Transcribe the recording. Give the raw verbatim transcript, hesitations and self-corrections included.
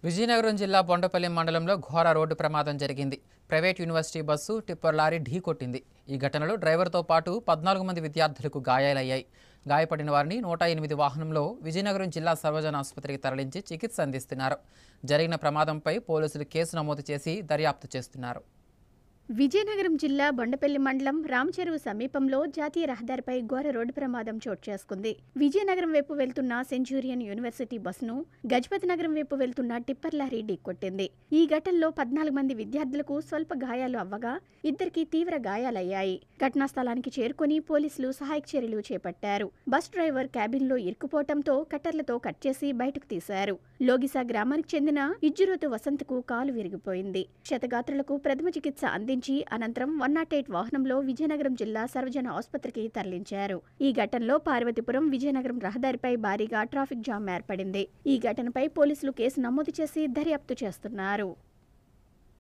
విజయనగరం జిల్లా బొండపల్లి మండలంలో ఘోర రోడ్డు ప్రమాదం జరిగింది. Private university bus tipper lorry ఢీకొట్టింది. ఈ ఘటనలో డ్రైవర్తో పాటు పద్నాలుగు మంది విద్యార్థులకు గాయాలయ్యాయి. గాయపడిన వారిని నూట ఎనిమిది వాహనంలో విజయనగరం జిల్లా సర్వజన ఆసుపత్రికి తరలించి చికిత్స అందిస్తున్నారు. జరిగిన ప్రమాదంపై పోలీసులు కేసు నమోదు చేసి దర్యాప్తు చేస్తున్నారు. విజయనగరం జిల్లా బొండపల్లి మండలం రామచెరువు సమీపంలో జాతీయ రహదారిపై ఘోర రోడ్డు ప్రమాదం చోటు చేసుకుంది. విజయనగరం వైపు వెళ్తున్న సెంచూరియన్ యూనివర్సిటీ బస్సును గజపతి నగరం వైపు వెళ్తున్న టిప్పర్ లారీ ఢీకొట్టింది. ఈ ఘటనలో పద్నాలుగు మంది విద్యార్థులకు స్వల్ప గాయాలు అవ్వగా ఇద్దరికి తీవ్ర గాయాలయ్యాయి. ఘటనా స్థలానికి చేరుకుని పోలీసులు సహాయక చర్యలు చేపట్టారు. బస్ డ్రైవర్ క్యాబిన్లో ఇరుక్కుపోవడంతో కట్టర్లతో కట్ చేసి బయటకు తీశారు. లోగిసా గ్రామానికి చెందిన ఇజ్జురోతు వసంత్కు కాలు విరిగిపోయింది. క్షతగాత్రులకు ప్రథమ చికిత్స అందించి అనంతరం వన్ నాట్ ఎయిట్ వాహనంలో విజయనగరం జిల్లా సర్వజన ఆసుపత్రికి తరలించారు. ఈ ఘటనలో పార్వతీపురం విజయనగరం రహదారిపై భారీగా ట్రాఫిక్ జామ్ ఏర్పడింది. ఈ ఘటనపై పోలీసులు కేసు నమోదు చేసి దర్యాప్తు చేస్తున్నారు.